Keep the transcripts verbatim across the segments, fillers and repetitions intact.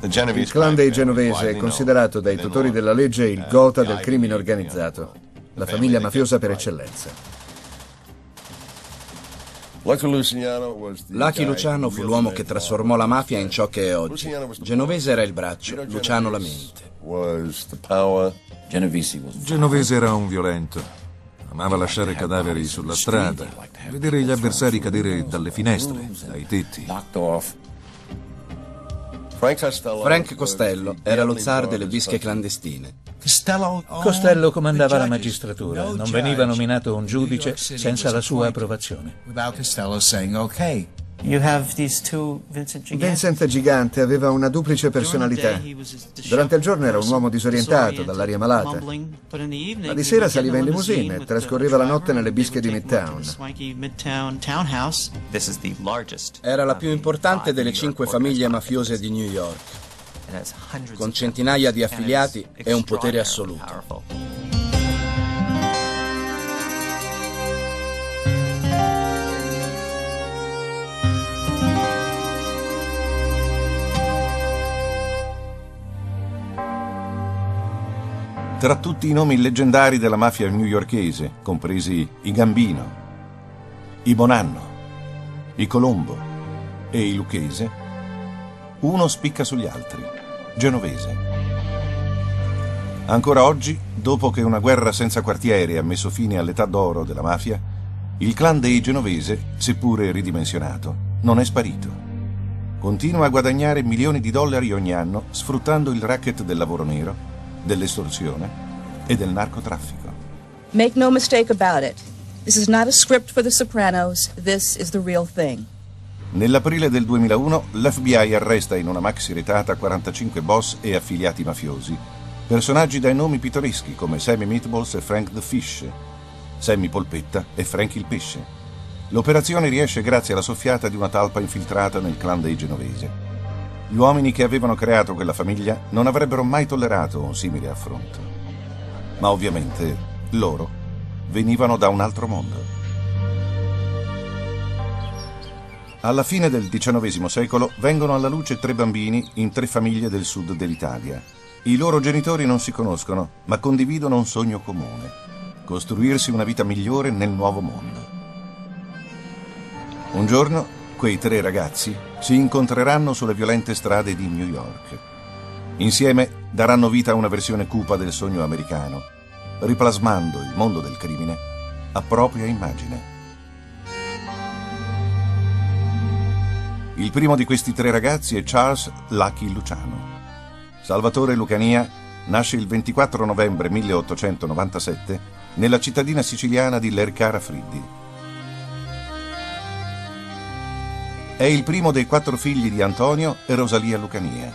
Il clan dei Genovese è considerato dai tutori della legge il Gotha del crimine organizzato, la famiglia mafiosa per eccellenza. Lucky Luciano fu l'uomo che trasformò la mafia in ciò che è oggi. Genovese era il braccio, Luciano la mente. Genovese era un violento. Amava lasciare cadaveri sulla strada, vedere gli avversari cadere dalle finestre, dai tetti. Frank Costello era lo zar delle bische clandestine. Costello comandava la magistratura, non veniva nominato un giudice senza la sua approvazione. Vincent Gigante aveva una duplice personalità. Durante il giorno era un uomo disorientato, dall'aria malata, ma di sera saliva in limousine e trascorreva la notte nelle bische di Midtown. Era la più importante delle cinque famiglie mafiose di New York, con centinaia di affiliati e un potere assoluto. Tra tutti i nomi leggendari della mafia newyorkese, compresi i Gambino, i Bonanno, i Colombo e i Lucchese, uno spicca sugli altri: Genovese. Ancora oggi, dopo che una guerra senza quartiere ha messo fine all'età d'oro della mafia, il clan dei Genovese, seppure ridimensionato, non è sparito. Continua a guadagnare milioni di dollari ogni anno sfruttando il racket del lavoro nero, dell'estorsione e del narcotraffico. Make no mistake about it. This is not a script for The Sopranos. This is the real thing. Nell'aprile del duemilauno l'F B I arresta in una maxi retata quarantacinque boss e affiliati mafiosi, personaggi dai nomi pittoreschi come Sammy Meatballs e Frank the Fish, Sammy Polpetta e Frank il Pesce. L'operazione riesce grazie alla soffiata di una talpa infiltrata nel clan dei Genovese. Gli uomini che avevano creato quella famiglia non avrebbero mai tollerato un simile affronto. Ma ovviamente loro venivano da un altro mondo. Alla fine del diciannovesimo secolo vengono alla luce tre bambini in tre famiglie del sud dell'Italia. I loro genitori non si conoscono, ma condividono un sogno comune: costruirsi una vita migliore nel nuovo mondo. Un giorno quei tre ragazzi si incontreranno sulle violente strade di New York. Insieme daranno vita a una versione cupa del sogno americano, riplasmando il mondo del crimine a propria immagine. Il primo di questi tre ragazzi è Charles Lucky Luciano. Salvatore Lucania nasce il ventiquattro novembre milleottocentonovantasette nella cittadina siciliana di Lercara Friddi. È il primo dei quattro figli di Antonio e Rosalia Lucania.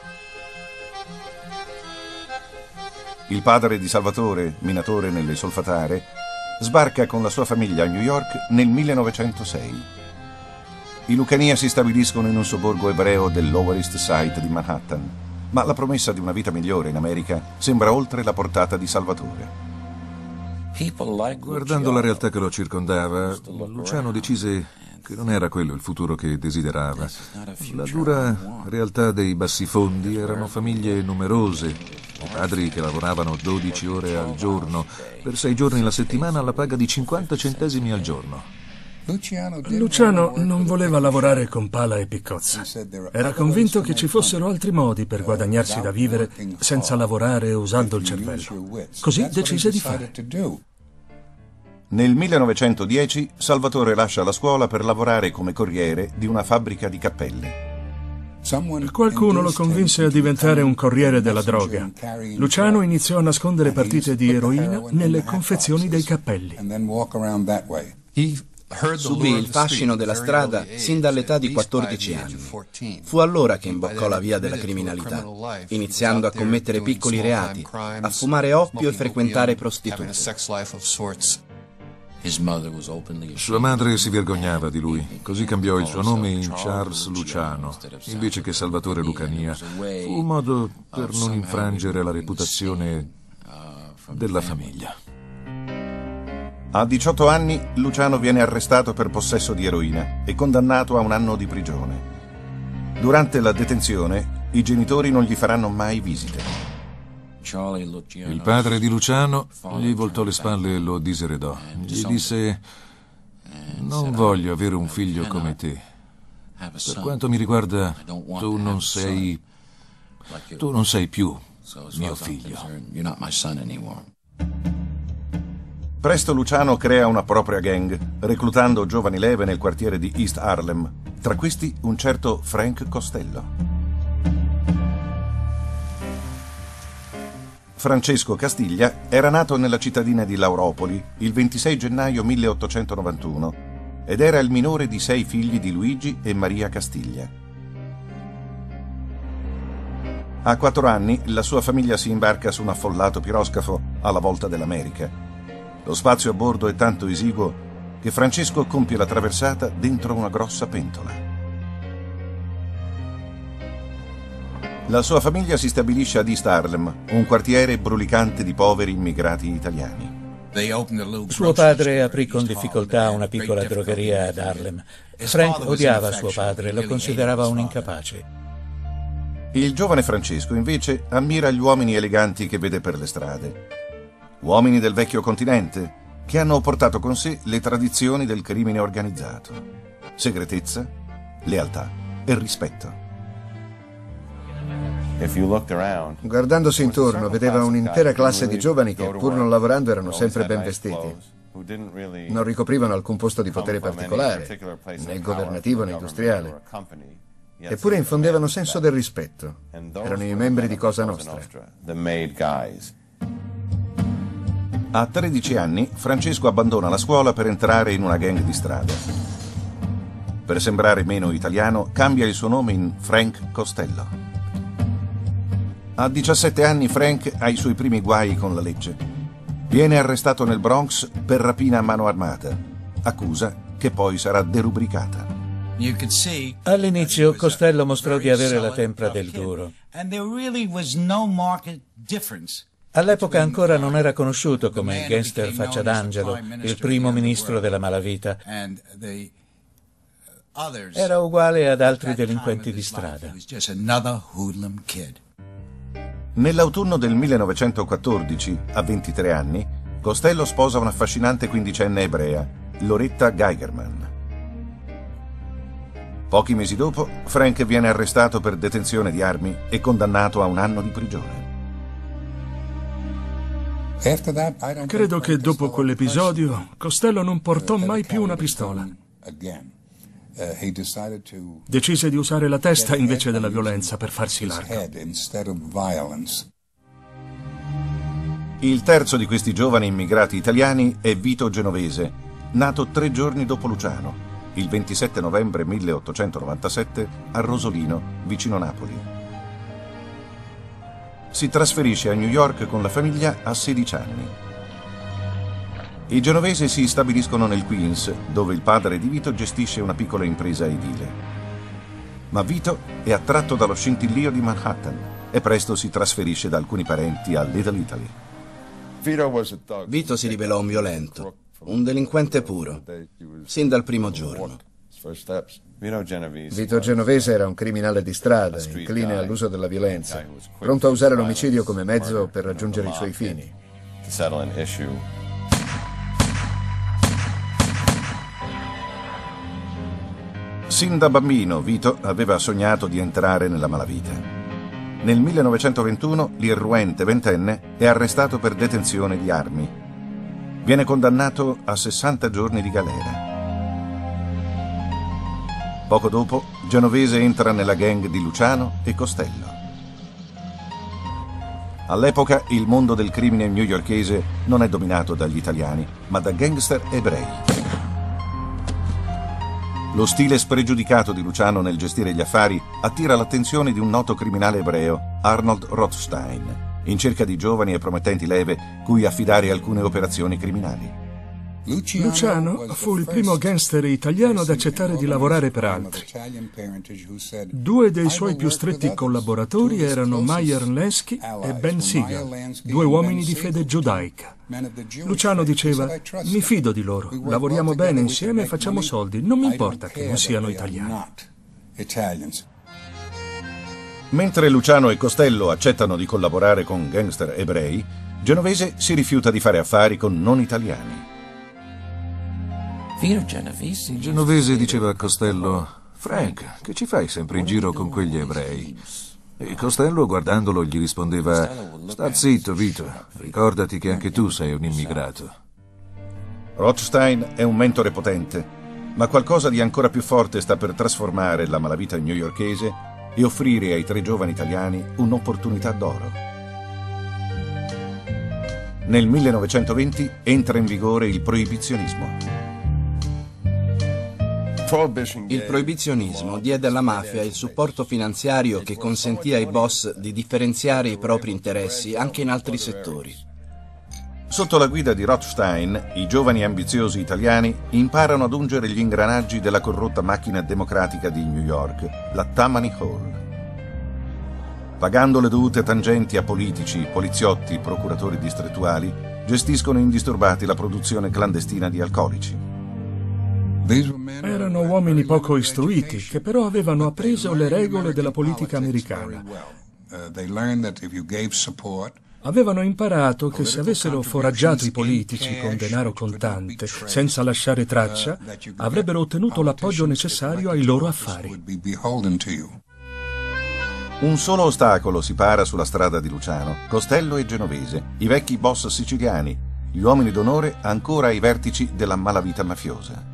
Il padre di Salvatore, minatore nelle solfatare, sbarca con la sua famiglia a New York nel millenovecentosei. I Lucania si stabiliscono in un sobborgo ebreo del Lower East Side di Manhattan, ma la promessa di una vita migliore in America sembra oltre la portata di Salvatore. Guardando la realtà che lo circondava, Luciano decise che non era quello il futuro che desiderava. La dura realtà dei bassifondi erano famiglie numerose, padri che lavoravano dodici ore al giorno, per sei giorni la settimana alla paga di cinquanta centesimi al giorno. Luciano non voleva lavorare con pala e piccozza. Era convinto che ci fossero altri modi per guadagnarsi da vivere senza lavorare usando il cervello. Così decise di fare. Nel millenovecentodieci Salvatore lascia la scuola per lavorare come corriere di una fabbrica di cappelle. Qualcuno lo convinse a diventare un corriere della droga. Luciano iniziò a nascondere partite di eroina nelle confezioni dei cappelli. Subì il fascino della strada sin dall'età di quattordici anni. Fu allora che imboccò la via della criminalità, iniziando a commettere piccoli reati, a fumare oppio e frequentare prostitute. Sua madre si vergognava di lui, così cambiò il suo nome in Charles Luciano, invece che Salvatore Lucania. Fu un modo per non infrangere la reputazione della famiglia. A diciotto anni Luciano viene arrestato per possesso di eroina e condannato a un anno di prigione. Durante la detenzione i genitori non gli faranno mai visite. Il padre di Luciano gli voltò le spalle e lo diseredò. Gli disse: non voglio avere un figlio come te. Per quanto mi riguarda, tu non sei... tu non sei più mio figlio. Presto Luciano crea una propria gang, reclutando giovani leve nel quartiere di East Harlem, tra questi un certo Frank Costello. Francesco Castiglia era nato nella cittadina di Lauropoli il ventisei gennaio milleottocentonovantuno ed era il minore di sei figli di Luigi e Maria Castiglia. A quattro anni la sua famiglia si imbarca su un affollato piroscafo alla volta dell'America. Lo spazio a bordo è tanto esiguo che Francesco compie la traversata dentro una grossa pentola. La sua famiglia si stabilisce ad East Harlem, un quartiere brulicante di poveri immigrati italiani. Suo padre aprì con difficoltà una piccola drogheria ad Harlem. Frank odiava suo padre, lo considerava un incapace. Il giovane Francesco, invece, ammira gli uomini eleganti che vede per le strade. Uomini del vecchio continente che hanno portato con sé le tradizioni del crimine organizzato. Segretezza, lealtà e rispetto. Guardandosi intorno, vedeva un'intera classe di giovani che, pur non lavorando, erano sempre ben vestiti. Non ricoprivano alcun posto di potere particolare, né governativo né industriale. Eppure infondevano senso del rispetto. Erano i membri di Cosa Nostra. A tredici anni, Francesco abbandona la scuola per entrare in una gang di strada. Per sembrare meno italiano, cambia il suo nome in Frank Costello. A diciassette anni Frank ha i suoi primi guai con la legge. Viene arrestato nel Bronx per rapina a mano armata, accusa che poi sarà derubricata. All'inizio Costello mostrò di avere la tempra del duro. All'epoca ancora non era conosciuto come il gangster faccia d'angelo, il primo ministro della malavita. Era uguale ad altri delinquenti di strada. Nell'autunno del millenovecentoquattordici, a ventitré anni, Costello sposa un'affascinante quindicenne ebrea, Loretta Geigerman. Pochi mesi dopo, Frank viene arrestato per detenzione di armi e condannato a un anno di prigione. Credo che dopo quell'episodio Costello non portò mai più una pistola. Decise di usare la testa invece della violenza per farsi largo. Il terzo di questi giovani immigrati italiani è Vito Genovese, nato tre giorni dopo Luciano, il ventisette novembre milleottocentonovantasette a Rosolino, vicino Napoli. Si trasferisce a New York con la famiglia a sedici anni. I genovesi si stabiliscono nel Queens, dove il padre di Vito gestisce una piccola impresa edile. Ma Vito è attratto dallo scintillio di Manhattan e presto si trasferisce da alcuni parenti a Little Italy. Vito si rivelò un violento, un delinquente puro, sin dal primo giorno. Vito Genovese era un criminale di strada, incline all'uso della violenza, pronto a usare l'omicidio come mezzo per raggiungere i suoi fini. Sin da bambino Vito aveva sognato di entrare nella malavita. Nel millenovecentoventuno l'irruente ventenne è arrestato per detenzione di armi. Viene condannato a sessanta giorni di galera. Poco dopo, Genovese entra nella gang di Luciano e Costello. All'epoca il mondo del crimine newyorkese non è dominato dagli italiani, ma da gangster ebrei. Lo stile spregiudicato di Luciano nel gestire gli affari attira l'attenzione di un noto criminale ebreo, Arnold Rothstein, in cerca di giovani e promettenti leve cui affidare alcune operazioni criminali. Luciano fu il primo gangster italiano ad accettare di lavorare per altri. Due dei suoi più stretti collaboratori erano Meyer Lansky e Ben Siegel, due uomini di fede giudaica. Luciano diceva: mi fido di loro, lavoriamo bene insieme e facciamo soldi, non mi importa che non siano italiani. Mentre Luciano e Costello accettano di collaborare con gangster ebrei, Genovese si rifiuta di fare affari con non italiani. Genovese diceva a Costello: Frank, che ci fai sempre in giro con quegli ebrei? E Costello, guardandolo, gli rispondeva: sta zitto, Vito, ricordati che anche tu sei un immigrato. Rothstein è un mentore potente, ma qualcosa di ancora più forte sta per trasformare la malavita newyorkese e offrire ai tre giovani italiani un'opportunità d'oro. Nel millenovecentoventi entra in vigore il proibizionismo. Il proibizionismo diede alla mafia il supporto finanziario che consentì ai boss di differenziare i propri interessi anche in altri settori. Sotto la guida di Rothstein, i giovani ambiziosi italiani imparano ad ungere gli ingranaggi della corrotta macchina democratica di New York, la Tammany Hall. Pagando le dovute tangenti a politici, poliziotti, procuratori distrettuali, gestiscono indisturbati la produzione clandestina di alcolici. Erano uomini poco istruiti, che però avevano appreso le regole della politica americana. Avevano imparato che se avessero foraggiato i politici con denaro contante, senza lasciare traccia, avrebbero ottenuto l'appoggio necessario ai loro affari. Un solo ostacolo separa sulla strada di Luciano, Costello e Genovese, i vecchi boss siciliani, gli uomini d'onore ancora ai vertici della malavita mafiosa.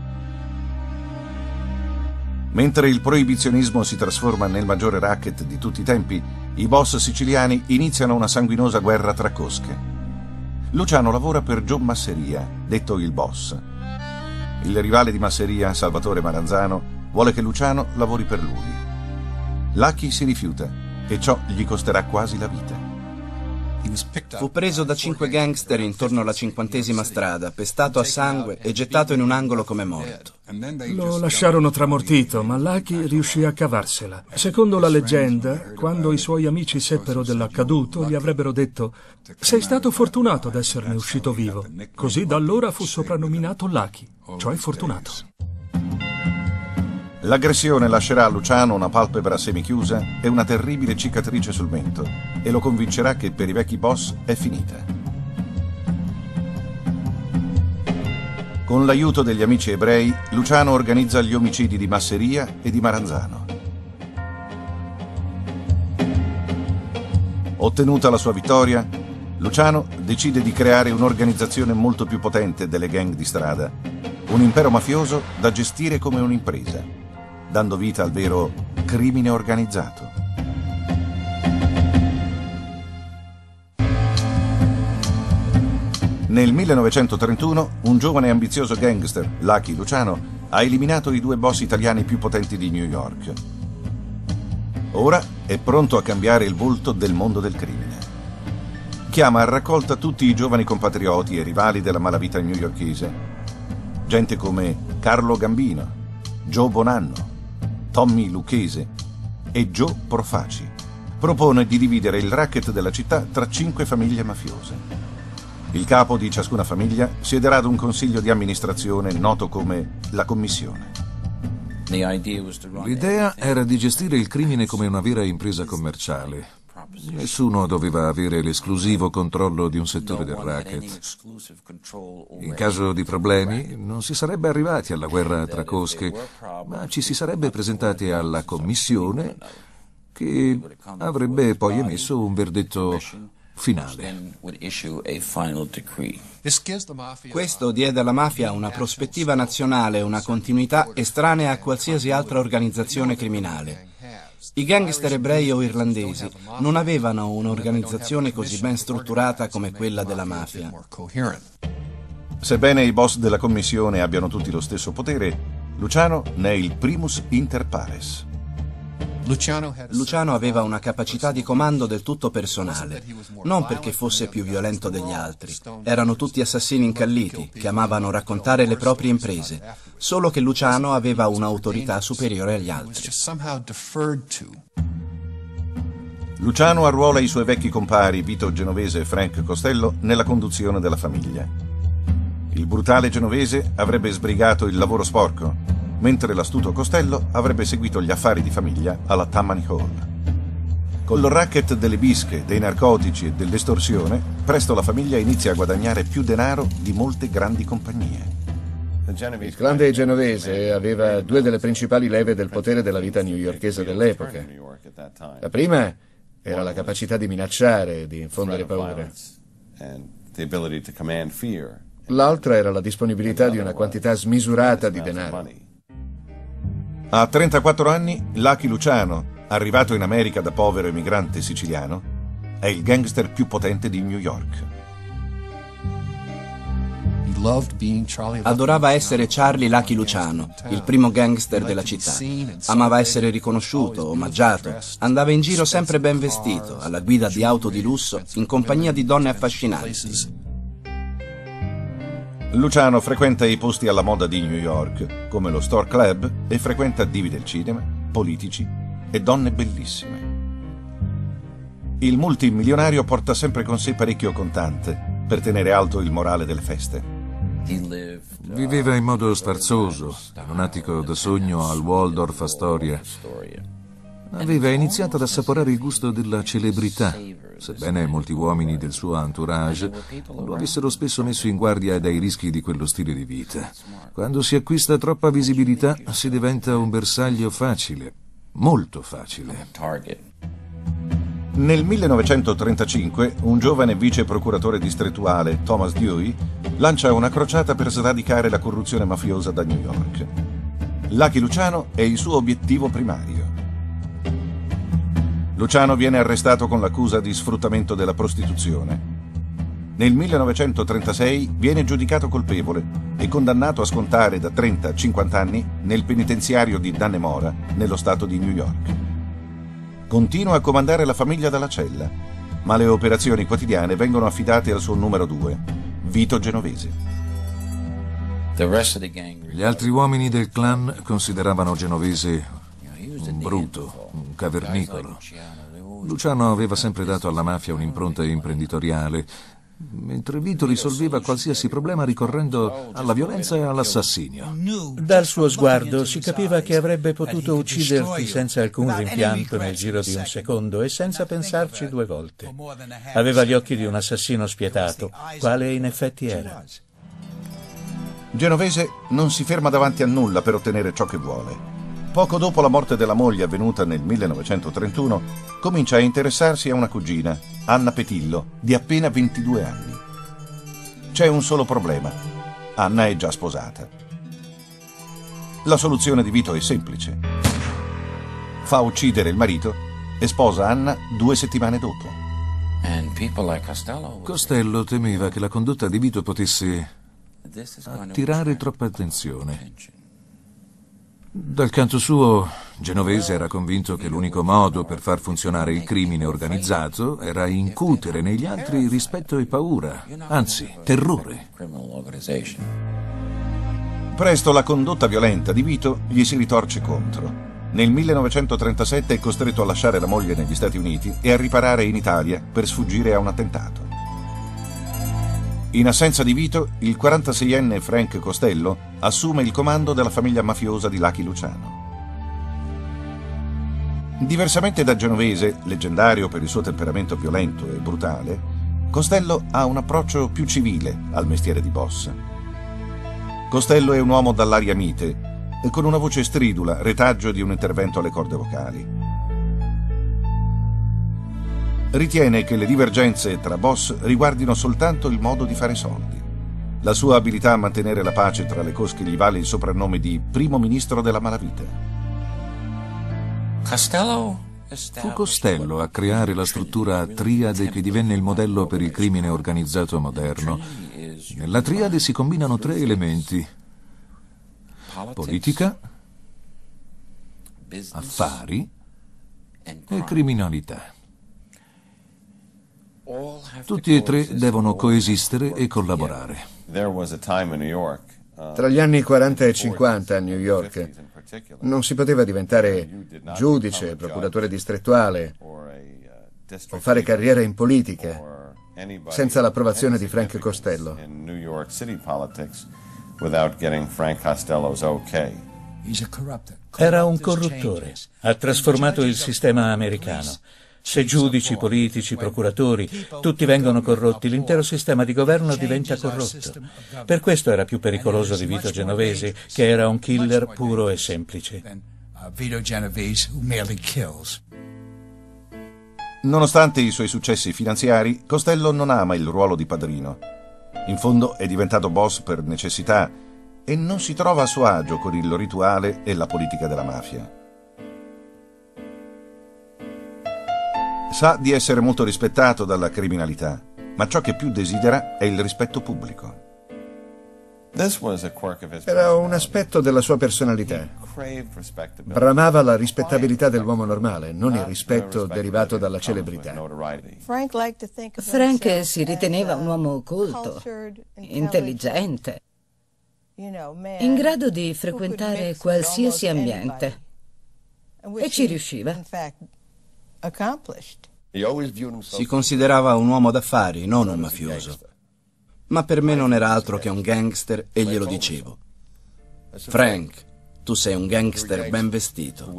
Mentre il proibizionismo si trasforma nel maggiore racket di tutti i tempi, i boss siciliani iniziano una sanguinosa guerra tra cosche. Luciano lavora per Joe Masseria, detto il boss. Il rivale di Masseria, Salvatore Maranzano, vuole che Luciano lavori per lui. Lucky si rifiuta e ciò gli costerà quasi la vita. Fu preso da cinque gangster intorno alla cinquantesima strada, pestato a sangue e gettato in un angolo come morto. Lo lasciarono tramortito, ma Lucky riuscì a cavarsela. Secondo la leggenda, quando i suoi amici seppero dell'accaduto, gli avrebbero detto: sei stato fortunato ad esserne uscito vivo. Così da allora fu soprannominato Lucky, cioè fortunato. L'aggressione lascerà a Luciano una palpebra semichiusa e una terribile cicatrice sul mento e lo convincerà che per i vecchi boss è finita. Con l'aiuto degli amici ebrei, Luciano organizza gli omicidi di Masseria e di Maranzano. Ottenuta la sua vittoria, Luciano decide di creare un'organizzazione molto più potente delle gang di strada, un impero mafioso da gestire come un'impresa, dando vita al vero crimine organizzato. Nel millenovecentotrentuno, un giovane e ambizioso gangster, Lucky Luciano, ha eliminato i due boss italiani più potenti di New York. Ora è pronto a cambiare il volto del mondo del crimine. Chiama a raccolta tutti i giovani compatrioti e rivali della malavita newyorkese. Gente come Carlo Gambino, Joe Bonanno, Tommy Lucchese e Joe Profaci. Propone di dividere il racket della città tra cinque famiglie mafiose. Il capo di ciascuna famiglia siederà ad un consiglio di amministrazione noto come la commissione. L'idea era di gestire il crimine come una vera impresa commerciale. Nessuno doveva avere l'esclusivo controllo di un settore del racket. In caso di problemi non si sarebbe arrivati alla guerra tra cosche, ma ci si sarebbe presentati alla commissione che avrebbe poi emesso un verdetto finale. Questo diede alla mafia una prospettiva nazionale e una continuità estranea a qualsiasi altra organizzazione criminale. I gangster ebrei o irlandesi non avevano un'organizzazione così ben strutturata come quella della mafia. Sebbene i boss della commissione abbiano tutti lo stesso potere, Luciano ne è il primus inter pares. Luciano aveva una capacità di comando del tutto personale, non perché fosse più violento degli altri. Erano tutti assassini incalliti che amavano raccontare le proprie imprese, solo che Luciano aveva un'autorità superiore agli altri. Luciano arruola i suoi vecchi compari Vito Genovese e Frank Costello nella conduzione della famiglia. Il brutale Genovese avrebbe sbrigato il lavoro sporco, mentre l'astuto Costello avrebbe seguito gli affari di famiglia alla Tammany Hall. Con il racket delle bische, dei narcotici e dell'estorsione, presto la famiglia inizia a guadagnare più denaro di molte grandi compagnie. Il clan dei Genovese aveva due delle principali leve del potere della vita newyorkese dell'epoca. La prima era la capacità di minacciare e di infondere paura. L'altra era la disponibilità di una quantità smisurata di denaro. A trentaquattro anni, Lucky Luciano, arrivato in America da povero emigrante siciliano, è il gangster più potente di New York. Adorava essere Charlie Lucky Luciano, il primo gangster della città. Amava essere riconosciuto, omaggiato. Andava in giro sempre ben vestito, alla guida di auto di lusso, in compagnia di donne affascinanti. Luciano frequenta i posti alla moda di New York, come lo Store Club, e frequenta divi del cinema, politici e donne bellissime. Il multimilionario porta sempre con sé parecchio contante per tenere alto il morale delle feste. Viveva in modo sfarzoso, in un attico da sogno al Waldorf Astoria. Aveva iniziato ad assaporare il gusto della celebrità, sebbene molti uomini del suo entourage lo avessero spesso messo in guardia dai rischi di quello stile di vita. Quando si acquista troppa visibilità si diventa un bersaglio facile, molto facile. Nel millenovecentotrentacinque un giovane vice procuratore distrettuale, Thomas Dewey, lancia una crociata per sradicare la corruzione mafiosa da New York. Lucky Luciano è il suo obiettivo primario. Luciano viene arrestato con l'accusa di sfruttamento della prostituzione. Nel millenovecentotrentasei viene giudicato colpevole e condannato a scontare da trenta a cinquanta anni nel penitenziario di Dannemora, nello stato di New York. Continua a comandare la famiglia dalla cella, ma le operazioni quotidiane vengono affidate al suo numero due, Vito Genovese. Gli altri uomini del clan consideravano Genovese un bruto, un cavernicolo. Luciano aveva sempre dato alla mafia un'impronta imprenditoriale, mentre Vito risolveva qualsiasi problema ricorrendo alla violenza e all'assassinio. Dal suo sguardo si capiva che avrebbe potuto ucciderti senza alcun rimpianto nel giro di un secondo e senza pensarci due volte. Aveva gli occhi di un assassino spietato, quale in effetti era. Genovese non si ferma davanti a nulla per ottenere ciò che vuole. Poco dopo la morte della moglie avvenuta nel millenovecentotrentuno, comincia a interessarsi a una cugina, Anna Petillo, di appena ventidue anni. C'è un solo problema: Anna è già sposata. La soluzione di Vito è semplice. Fa uccidere il marito e sposa Anna due settimane dopo. Costello temeva che la condotta di Vito potesse attirare troppa attenzione. Dal canto suo, Genovese era convinto che l'unico modo per far funzionare il crimine organizzato era incutere negli altri rispetto e paura, anzi, terrore. Presto la condotta violenta di Vito gli si ritorce contro. Nel millenovecentotrentasette è costretto a lasciare la moglie negli Stati Uniti e a riparare in Italia per sfuggire a un attentato. In assenza di Vito, il quarantaseienne Frank Costello assume il comando della famiglia mafiosa di Lucky Luciano. Diversamente da Genovese, leggendario per il suo temperamento violento e brutale, Costello ha un approccio più civile al mestiere di boss. Costello è un uomo dall'aria mite e con una voce stridula, retaggio di un intervento alle corde vocali. Ritiene che le divergenze tra boss riguardino soltanto il modo di fare soldi. La sua abilità a mantenere la pace tra le cosche gli vale il soprannome di primo ministro della malavita. Fu Costello a creare la struttura triade che divenne il modello per il crimine organizzato moderno. Nella triade si combinano tre elementi: politica, affari e criminalità. Tutti e tre devono coesistere e collaborare. Tra gli anni quaranta e cinquanta a New York non si poteva diventare giudice, procuratore distrettuale o fare carriera in politica senza l'approvazione di Frank Costello. Era un corruttore. Ha trasformato il sistema americano. Se giudici, politici, procuratori, tutti vengono corrotti, l'intero sistema di governo diventa corrotto. Per questo era più pericoloso di Vito Genovese, che era un killer puro e semplice. Nonostante i suoi successi finanziari, Costello non ama il ruolo di padrino. In fondo è diventato boss per necessità e non si trova a suo agio con il rituale e la politica della mafia. Sa di essere molto rispettato dalla criminalità, ma ciò che più desidera è il rispetto pubblico. Era un aspetto della sua personalità. Bramava la rispettabilità dell'uomo normale, non il rispetto derivato dalla celebrità. Frank si riteneva un uomo colto, intelligente, in grado di frequentare qualsiasi ambiente, e ci riusciva. Si considerava un uomo d'affari, non un mafioso. Ma per me non era altro che un gangster e glielo dicevo. Frank, tu sei un gangster ben vestito.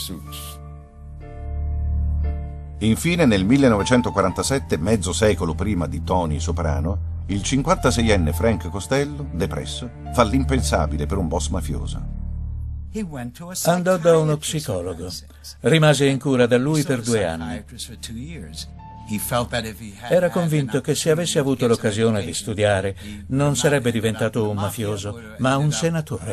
Infine, nel millenovecentoquarantasette, mezzo secolo prima di Tony Soprano, il cinquantaseienne Frank Costello, depresso, fa l'impensabile per un boss mafioso. Andò da uno psicologo. Rimase in cura da lui per due anni. Era convinto che se avesse avuto l'occasione di studiare non sarebbe diventato un mafioso, ma un senatore.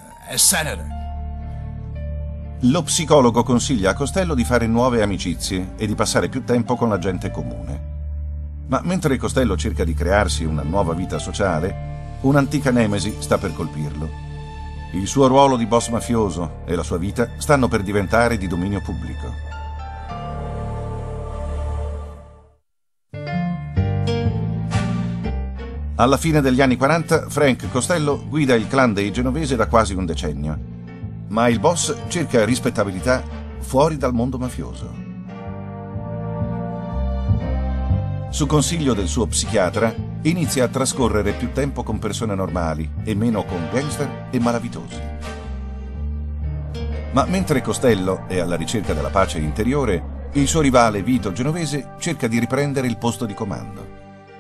Lo psicologo consiglia a Costello di fare nuove amicizie e di passare più tempo con la gente comune. Ma mentre Costello cerca di crearsi una nuova vita sociale, un'antica nemesi sta per colpirlo. Il suo ruolo di boss mafioso e la sua vita stanno per diventare di dominio pubblico. Alla fine degli anni quaranta, Frank Costello guida il clan dei Genovese da quasi un decennio, ma il boss cerca rispettabilità fuori dal mondo mafioso. Su consiglio del suo psichiatra, inizia a trascorrere più tempo con persone normali e meno con gangster e malavitosi. Ma mentre Costello è alla ricerca della pace interiore, il suo rivale Vito Genovese cerca di riprendere il posto di comando.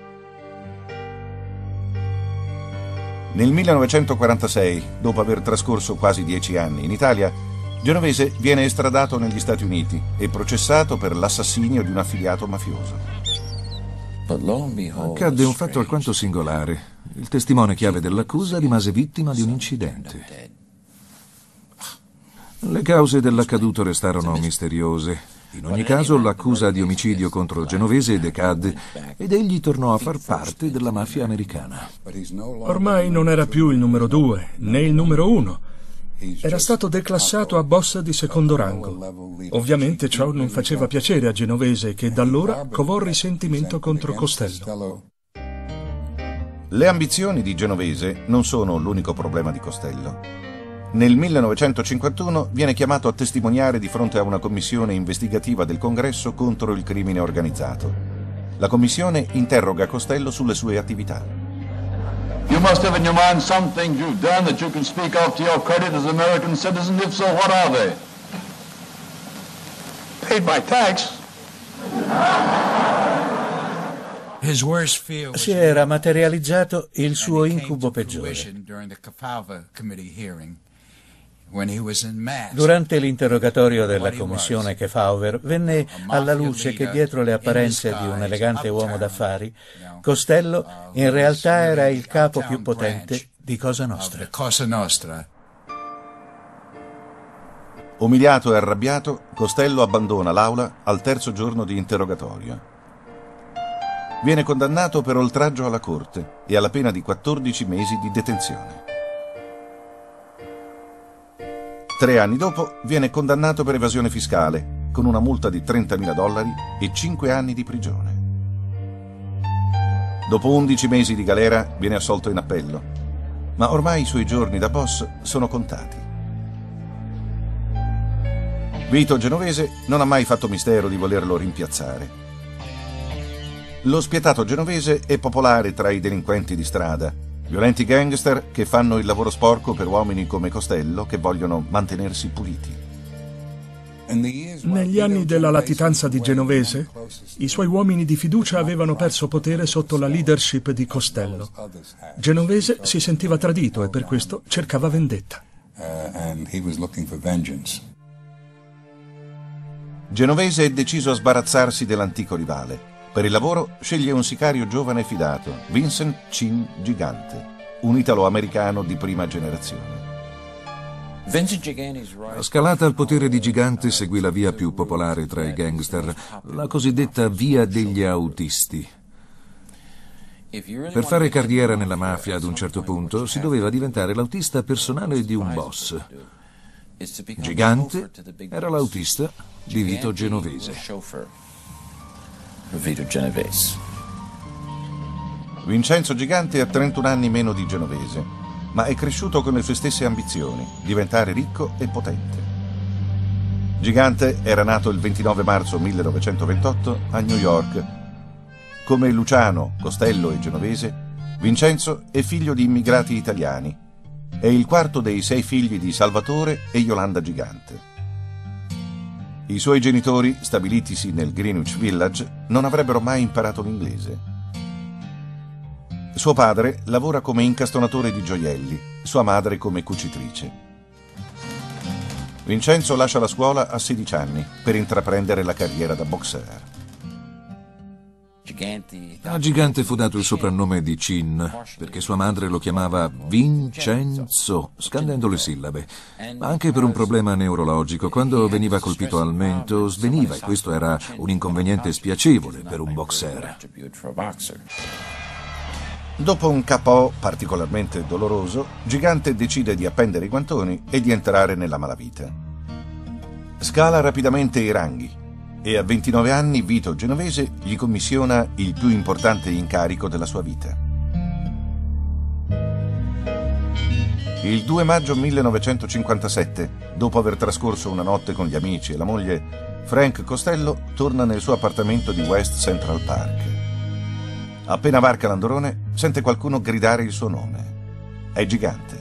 Nel millenovecentoquarantasei, dopo aver trascorso quasi dieci anni in Italia, Genovese viene estradato negli Stati Uniti e processato per l'assassinio di un affiliato mafioso. Accadde un fatto alquanto singolare. Il testimone chiave dell'accusa rimase vittima di un incidente. Le cause dell'accaduto restarono misteriose. In ogni caso, l'accusa di omicidio contro Genovese decadde ed egli tornò a far parte della mafia americana. Ormai non era più il numero due, né il numero uno. Era stato declassato a boss di secondo rango. Ovviamente ciò non faceva piacere a Genovese, che da allora covò risentimento contro Costello. Le ambizioni di Genovese non sono l'unico problema di Costello. Nel millenovecentocinquantuno viene chiamato a testimoniare di fronte a una commissione investigativa del Congresso contro il crimine organizzato. La commissione interroga Costello sulle sue attività. You must have in your mind some things you've done that you can speak of to your credit as an American citizen. If so, what are they? Paid my tax. Si era materializzato il suo incubo peggiore. Durante l'interrogatorio della commissione Kefauver venne alla luce che dietro le apparenze di un elegante uomo d'affari, Costello in realtà era il capo più potente di Cosa Nostra. Umiliato e arrabbiato, Costello abbandona l'aula al terzo giorno di interrogatorio. Viene condannato per oltraggio alla corte e alla pena di quattordici mesi di detenzione. Tre anni dopo viene condannato per evasione fiscale, con una multa di trentamila dollari e cinque anni di prigione. Dopo undici mesi di galera viene assolto in appello, ma ormai i suoi giorni da boss sono contati. Vito Genovese non ha mai fatto mistero di volerlo rimpiazzare. Lo spietato Genovese è popolare tra i delinquenti di strada, violenti gangster che fanno il lavoro sporco per uomini come Costello che vogliono mantenersi puliti. Negli anni della latitanza di Genovese, i suoi uomini di fiducia avevano perso potere sotto la leadership di Costello. Genovese si sentiva tradito e per questo cercava vendetta. Genovese è deciso a sbarazzarsi dell'antico rivale. Per il lavoro sceglie un sicario giovane e fidato, Vincent Chin Gigante, un italo-americano di prima generazione. La scalata al potere di Gigante seguì la via più popolare tra i gangster, la cosiddetta via degli autisti. Per fare carriera nella mafia ad un certo punto si doveva diventare l'autista personale di un boss. Gigante era l'autista di Vito Genovese. Vincenzo Gigante ha trentuno anni meno di Genovese, ma è cresciuto con le sue stesse ambizioni, diventare ricco e potente. Gigante era nato il ventinove marzo millenovecentoventotto a New York. Come Luciano, Costello e Genovese, Vincenzo è figlio di immigrati italiani. È il quarto dei sei figli di Salvatore e Yolanda Gigante. I suoi genitori, stabilitisi nel Greenwich Village, non avrebbero mai imparato l'inglese. Suo padre lavora come incastonatore di gioielli, sua madre come cucitrice. Vincenzo lascia la scuola a sedici anni per intraprendere la carriera da boxer. A Gigante fu dato il soprannome di Chin, perché sua madre lo chiamava Vincenzo, scandendo le sillabe. Ma anche per un problema neurologico, quando veniva colpito al mento, sveniva, e questo era un inconveniente spiacevole per un boxer. Dopo un K O particolarmente doloroso, Gigante decide di appendere i guantoni e di entrare nella malavita. Scala rapidamente i ranghi e a ventinove anni Vito Genovese gli commissiona il più importante incarico della sua vita. Il due maggio millenovecentocinquantasette, dopo aver trascorso una notte con gli amici e la moglie, Frank Costello torna nel suo appartamento di West Central Park. Appena varca l'andorone, sente qualcuno gridare il suo nome. È Gigante.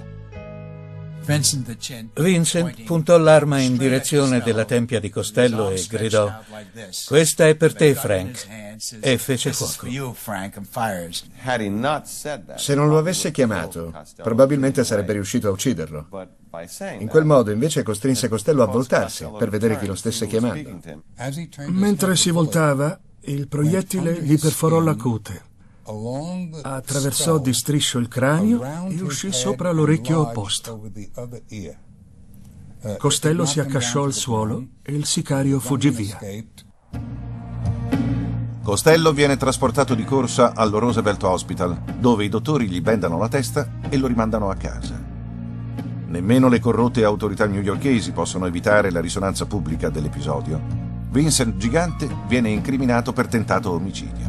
Vincent puntò l'arma in direzione della tempia di Costello e gridò: "Questa è per te, Frank", e fece fuoco. Se non lo avesse chiamato, probabilmente sarebbe riuscito a ucciderlo. In quel modo invece costrinse Costello a voltarsi per vedere chi lo stesse chiamando. Mentre si voltava, il proiettile gli perforò la cute. Attraversò di striscio il cranio e uscì sopra l'orecchio opposto. Costello si accasciò al suolo e il sicario fuggì via. Costello viene trasportato di corsa allo Roosevelt Hospital, dove i dottori gli bendano la testa e lo rimandano a casa. Nemmeno le corrotte autorità newyorkesi possono evitare la risonanza pubblica dell'episodio. Vincent Gigante viene incriminato per tentato omicidio.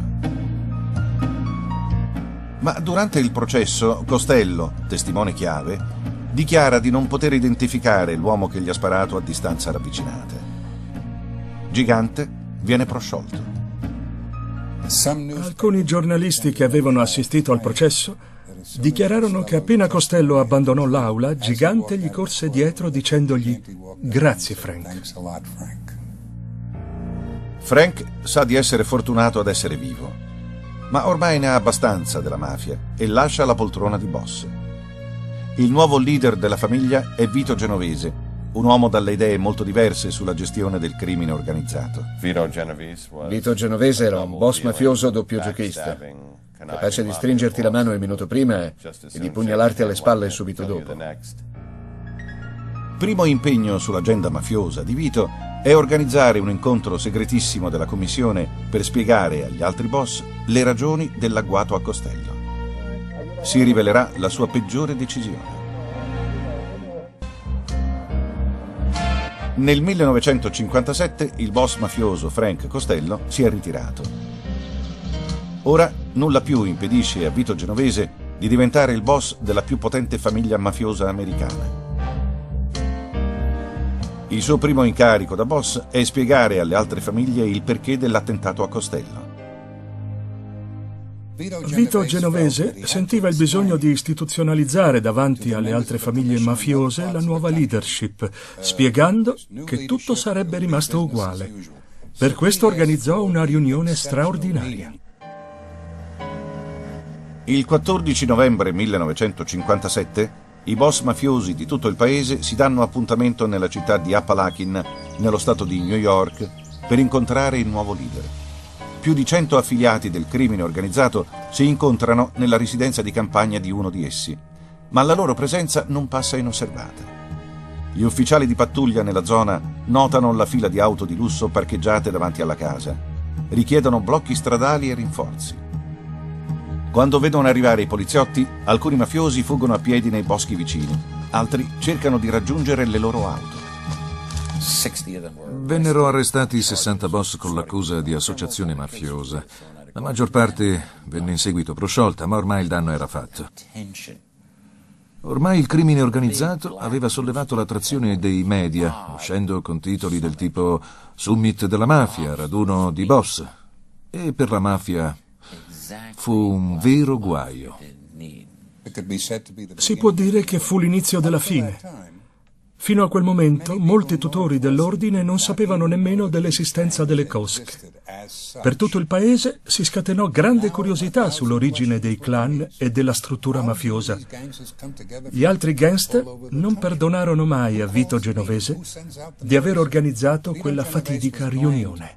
Ma durante il processo, Costello, testimone chiave, dichiara di non poter identificare l'uomo che gli ha sparato a distanza ravvicinate. Gigante viene prosciolto. Alcuni giornalisti che avevano assistito al processo dichiararono che appena Costello abbandonò l'aula, Gigante gli corse dietro dicendogli: "Grazie, Frank". Frank sa di essere fortunato ad essere vivo, ma ormai ne ha abbastanza della mafia e lascia la poltrona di boss. Il nuovo leader della famiglia è Vito Genovese, un uomo dalle idee molto diverse sulla gestione del crimine organizzato. Vito Genovese era un boss mafioso doppio giochista, capace di stringerti la mano il minuto prima e di pugnalarti alle spalle subito dopo. Primo impegno sull'agenda mafiosa di Vito è organizzare un incontro segretissimo della commissione per spiegare agli altri boss le ragioni dell'agguato a Costello. Si rivelerà la sua peggiore decisione. Nel millenovecentocinquantasette il boss mafioso Frank Costello si è ritirato. Ora nulla più impedisce a Vito Genovese di diventare il boss della più potente famiglia mafiosa americana. Il suo primo incarico da boss è spiegare alle altre famiglie il perché dell'attentato a Costello. Vito Genovese sentiva il bisogno di istituzionalizzare davanti alle altre famiglie mafiose la nuova leadership, spiegando che tutto sarebbe rimasto uguale. Per questo organizzò una riunione straordinaria. Il quattordici novembre millenovecentocinquantasette i boss mafiosi di tutto il paese si danno appuntamento nella città di Apalachin, nello stato di New York, per incontrare il nuovo leader. Più di cento affiliati del crimine organizzato si incontrano nella residenza di campagna di uno di essi, ma la loro presenza non passa inosservata. Gli ufficiali di pattuglia nella zona notano la fila di auto di lusso parcheggiate davanti alla casa, richiedono blocchi stradali e rinforzi. Quando vedono arrivare i poliziotti, alcuni mafiosi fuggono a piedi nei boschi vicini, altri cercano di raggiungere le loro auto. Vennero arrestati sessanta boss con l'accusa di associazione mafiosa. La maggior parte venne in seguito prosciolta, ma ormai il danno era fatto. Ormai il crimine organizzato aveva sollevato l'attrazione dei media, uscendo con titoli del tipo Summit della mafia, raduno di boss. E per la mafia fu un vero guaio. Si può dire che fu l'inizio della fine. Fino a quel momento, molti tutori dell'ordine non sapevano nemmeno dell'esistenza delle cosche. Per tutto il paese si scatenò grande curiosità sull'origine dei clan e della struttura mafiosa. Gli altri gangster non perdonarono mai a Vito Genovese di aver organizzato quella fatidica riunione.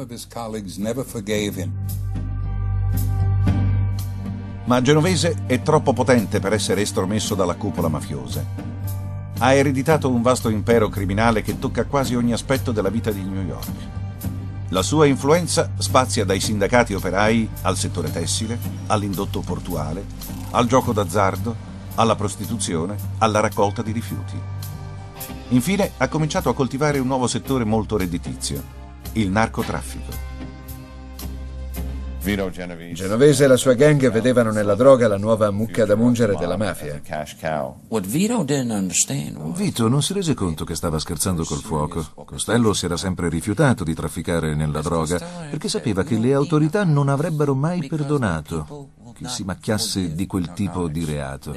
Ma Genovese è troppo potente per essere estromesso dalla cupola mafiosa. Ha ereditato un vasto impero criminale che tocca quasi ogni aspetto della vita di New York. La sua influenza spazia dai sindacati operai al settore tessile, all'indotto portuale, al gioco d'azzardo, alla prostituzione, alla raccolta di rifiuti. Infine ha cominciato a coltivare un nuovo settore molto redditizio, il narcotraffico. Genovese e la sua gang vedevano nella droga la nuova mucca da mungere della mafia. Vito non si rese conto che stava scherzando col fuoco. Costello si era sempre rifiutato di trafficare nella droga perché sapeva che le autorità non avrebbero mai perdonato chi si macchiasse di quel tipo di reato.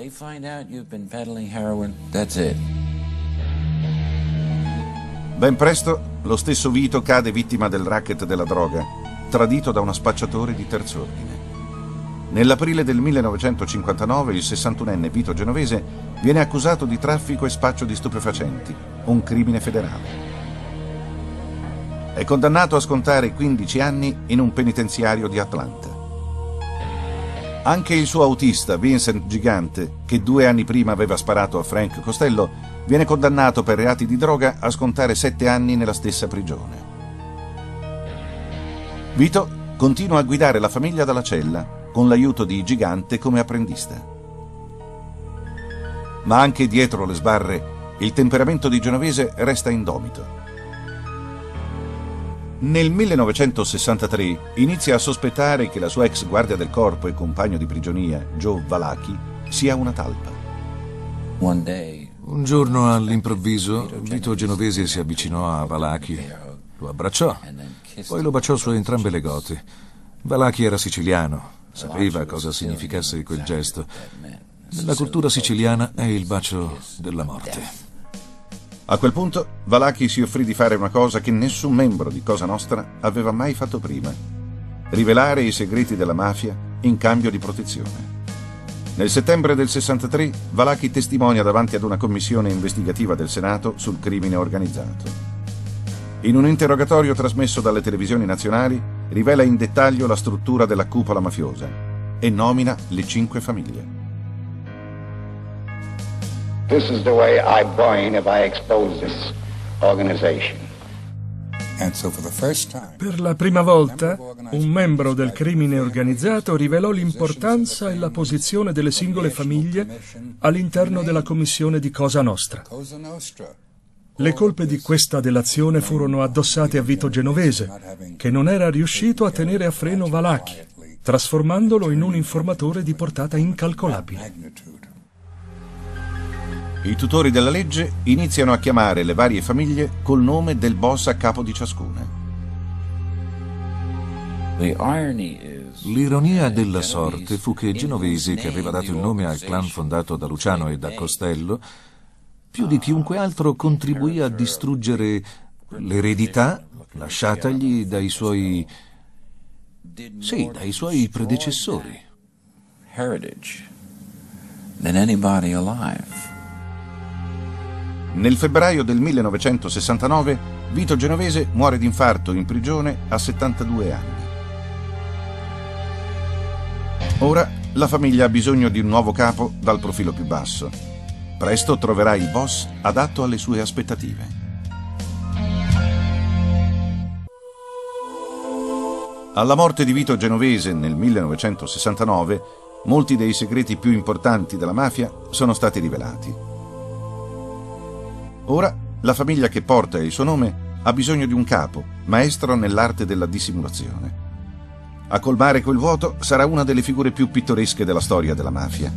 Ben presto lo stesso Vito cade vittima del racket della droga, tradito da uno spacciatore di terz'ordine. Nell'aprile del millenovecentocinquantanove il sessantunenne Vito Genovese viene accusato di traffico e spaccio di stupefacenti, un crimine federale. È condannato a scontare quindici anni in un penitenziario di Atlanta. Anche il suo autista Vincent Gigante, che due anni prima aveva sparato a Frank Costello, viene condannato per reati di droga a scontare sette anni nella stessa prigione. Vito continua a guidare la famiglia dalla cella, con l'aiuto di Gigante come apprendista. Ma anche dietro le sbarre, il temperamento di Genovese resta indomito. Nel millenovecentosessantatré inizia a sospettare che la sua ex guardia del corpo e compagno di prigionia, Joe Valachi, sia una talpa. Un giorno all'improvviso Vito Genovese si avvicinò a Valachi, lo abbracciò, poi lo baciò su entrambe le gote. Valachi era siciliano, sapeva cosa significasse quel gesto. Nella cultura siciliana è il bacio della morte. A quel punto Valachi si offrì di fare una cosa che nessun membro di Cosa Nostra aveva mai fatto prima: rivelare i segreti della mafia in cambio di protezione. Nel settembre del sessantatré Valachi testimonia davanti ad una commissione investigativa del Senato sul crimine organizzato. In un interrogatorio trasmesso dalle televisioni nazionali, rivela in dettaglio la struttura della cupola mafiosa e nomina le cinque famiglie. This is the way I burn if I expose this organization. Per la prima volta, un membro del crimine organizzato rivelò l'importanza e la posizione delle singole famiglie all'interno della commissione di Cosa Nostra. Le colpe di questa delazione furono addossate a Vito Genovese, che non era riuscito a tenere a freno Valachi, trasformandolo in un informatore di portata incalcolabile. I tutori della legge iniziano a chiamare le varie famiglie col nome del boss a capo di ciascuna. L'ironia della sorte fu che Genovese, che aveva dato il nome al clan fondato da Luciano e da Costello, più di chiunque altro contribuì a distruggere l'eredità lasciatagli dai suoi... sì, dai suoi predecessori. Nel febbraio del millenovecentosessantanove Vito Genovese muore d'infarto in prigione a settantadue anni. Ora la famiglia ha bisogno di un nuovo capo dal profilo più basso. Presto troverà il boss adatto alle sue aspettative. Alla morte di Vito Genovese nel millenovecentosessantanove, molti dei segreti più importanti della mafia sono stati rivelati. Ora la famiglia che porta il suo nome ha bisogno di un capo, maestro nell'arte della dissimulazione. A colmare quel vuoto sarà una delle figure più pittoresche della storia della mafia.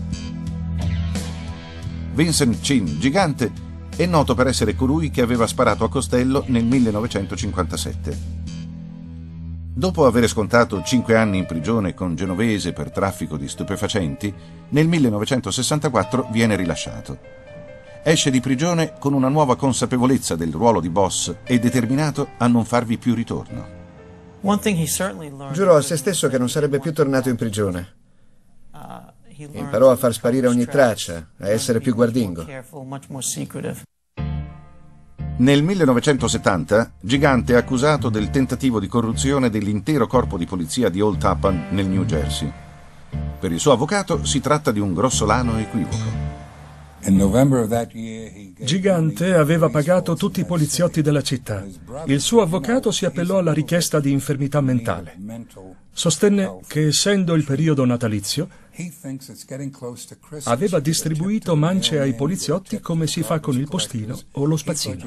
Vincent Chin Gigante è noto per essere colui che aveva sparato a Costello nel millenovecentocinquantasette. Dopo aver scontato cinque anni in prigione con Genovese per traffico di stupefacenti, nel millenovecentosessantaquattro viene rilasciato. Esce di prigione con una nuova consapevolezza del ruolo di boss e determinato a non farvi più ritorno. Giurò a se stesso che non sarebbe più tornato in prigione. Imparò a far sparire ogni traccia, a essere più guardingo. Nel millenovecentosettanta, Gigante è accusato del tentativo di corruzione dell'intero corpo di polizia di Old Tappan nel New Jersey. Per il suo avvocato si tratta di un grossolano equivoco. Gigante aveva pagato tutti i poliziotti della città. Il suo avvocato si appellò alla richiesta di infermità mentale. Sostenne che, essendo il periodo natalizio, aveva distribuito mance ai poliziotti come si fa con il postino o lo spazzino.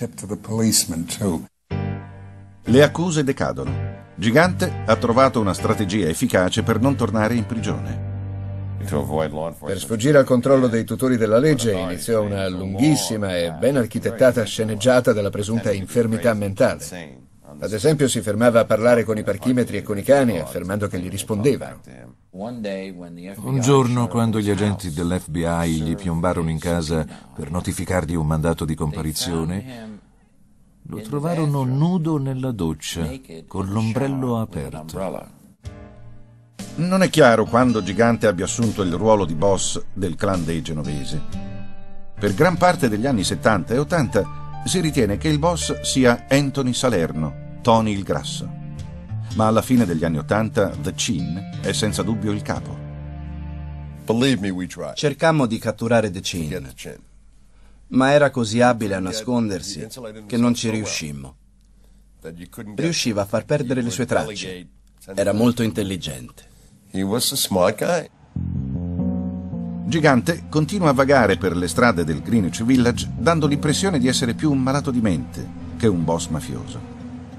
Le accuse decadono. Gigante ha trovato una strategia efficace per non tornare in prigione. Per sfuggire al controllo dei tutori della legge iniziò una lunghissima e ben architettata sceneggiata della presunta infermità mentale. Ad esempio si fermava a parlare con i parchimetri e con i cani affermando che gli rispondevano. Un giorno, quando gli agenti dell'F B I gli piombarono in casa per notificargli un mandato di comparizione, lo trovarono nudo nella doccia, con l'ombrello aperto. Non è chiaro quando Gigante abbia assunto il ruolo di boss del clan dei Genovese. Per gran parte degli anni settanta e ottanta si ritiene che il boss sia Anthony Salerno, Tony il Grasso. Ma alla fine degli anni ottanta The Chin è senza dubbio il capo. Cercammo di catturare The Chin, ma era così abile a nascondersi che non ci riuscimmo. Riusciva a far perdere le sue tracce. Era molto intelligente. Gigante continua a vagare per le strade del Greenwich Village dando l'impressione di essere più un malato di mente che un boss mafioso.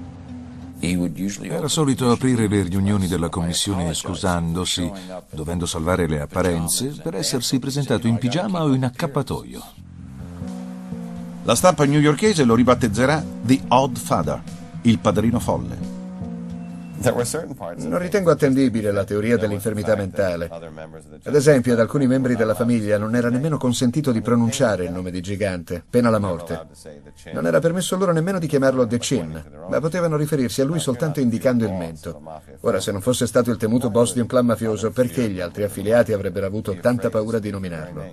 Era solito aprire le riunioni della commissione scusandosi, dovendo salvare le apparenze, per essersi presentato in pigiama o in accappatoio. La stampa newyorkese lo ribattezzerà The Odd Father, il padrino folle. Non ritengo attendibile la teoria dell'infermità mentale. Ad esempio, ad alcuni membri della famiglia non era nemmeno consentito di pronunciare il nome di Gigante, pena la morte. Non era permesso loro nemmeno di chiamarlo The Chin, ma potevano riferirsi a lui soltanto indicando il mento. Ora, se non fosse stato il temuto boss di un clan mafioso, perché gli altri affiliati avrebbero avuto tanta paura di nominarlo?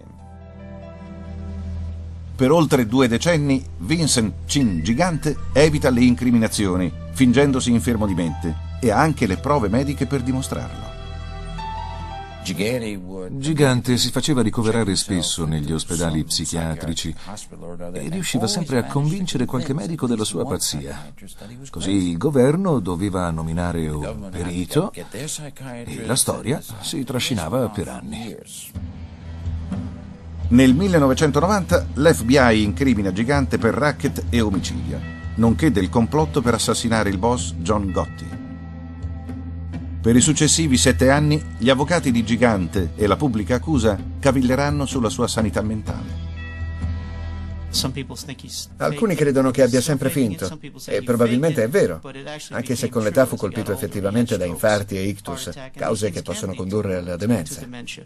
Per oltre due decenni, Vincent Chin Gigante evita le incriminazioni, fingendosi infermo di mente, e ha anche le prove mediche per dimostrarlo. Gigante si faceva ricoverare spesso negli ospedali psichiatrici e riusciva sempre a convincere qualche medico della sua pazzia. Così il governo doveva nominare un perito e la storia si trascinava per anni. Nel millenovecentonovanta l'F B I incrimina Gigante per racket e omicidio, nonché del complotto per assassinare il boss John Gotti. Per i successivi sette anni gli avvocati di Gigante e la pubblica accusa cavilleranno sulla sua sanità mentale. Alcuni credono che abbia sempre finto, e probabilmente è vero, anche se con l'età fu colpito effettivamente da infarti e ictus, cause che possono condurre alla demenza.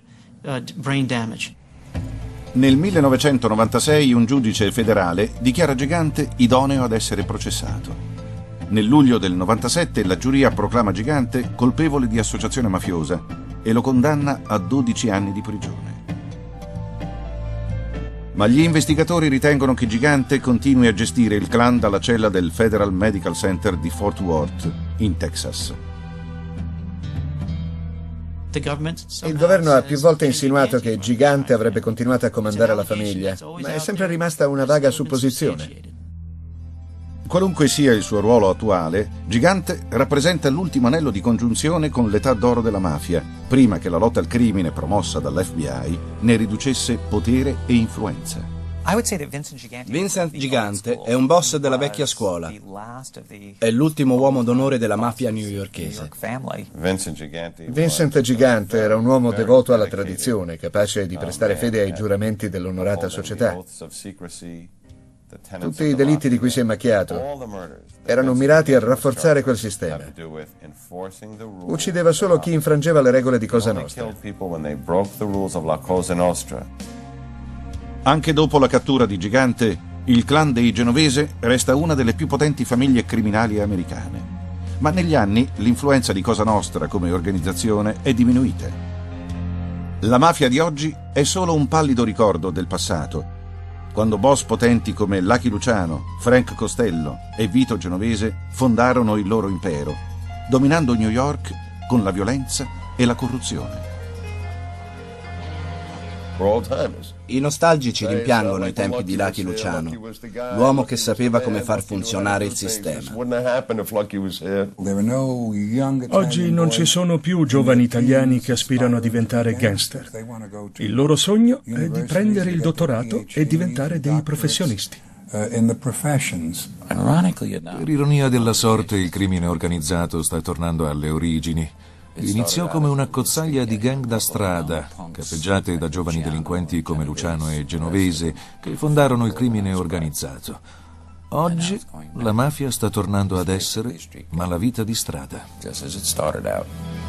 Nel millenovecentonovantasei un giudice federale dichiara Gigante idoneo ad essere processato. Nel luglio del novantasette la giuria proclama Gigante colpevole di associazione mafiosa e lo condanna a dodici anni di prigione. Ma gli investigatori ritengono che Gigante continui a gestire il clan dalla cella del Federal Medical Center di Fort Worth, in Texas. Il governo ha più volte insinuato che Gigante avrebbe continuato a comandare la famiglia, ma è sempre rimasta una vaga supposizione. Qualunque sia il suo ruolo attuale, Gigante rappresenta l'ultimo anello di congiunzione con l'età d'oro della mafia, prima che la lotta al crimine promossa dall'F B I ne riducesse potere e influenza. Vincent Gigante è un boss della vecchia scuola. È l'ultimo uomo d'onore della mafia newyorkese. Vincent Gigante era un uomo devoto alla tradizione, capace di prestare fede ai giuramenti dell'onorata società. Tutti i delitti di cui si è macchiato erano mirati a rafforzare quel sistema. Uccideva solo chi infrangeva le regole di Cosa Nostra. Anche dopo la cattura di Gigante, il clan dei Genovese resta una delle più potenti famiglie criminali americane. Ma negli anni l'influenza di Cosa Nostra come organizzazione è diminuita. La mafia di oggi è solo un pallido ricordo del passato, quando boss potenti come Lucky Luciano, Frank Costello e Vito Genovese fondarono il loro impero, dominando New York con la violenza e la corruzione. I nostalgici rimpiangono i tempi di Lucky Luciano, l'uomo che sapeva come far funzionare il sistema. Oggi non ci sono più giovani italiani che aspirano a diventare gangster. Il loro sogno è di prendere il dottorato e diventare dei professionisti. Per ironia della sorte, il crimine organizzato sta tornando alle origini. Iniziò come una cozzaglia di gang da strada, capeggiate da giovani delinquenti come Luciano e Genovese, che fondarono il crimine organizzato. Oggi la mafia sta tornando ad essere malavita di strada.